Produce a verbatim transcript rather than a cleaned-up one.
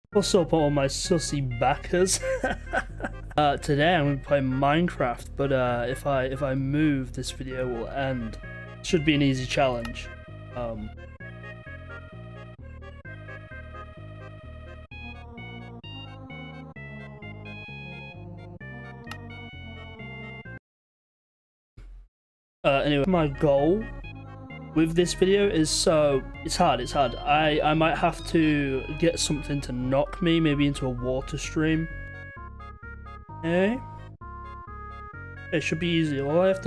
What's up, all my sussy backers? uh, today I'm going to play Minecraft, but uh, if I if I move, this video will end. Should be an easy challenge. Um, uh, anyway, my goal with this video is, so it's hard, it's hard. I, I might have to get something to knock me, maybe into a water stream. Okay. It should be easy. All I have to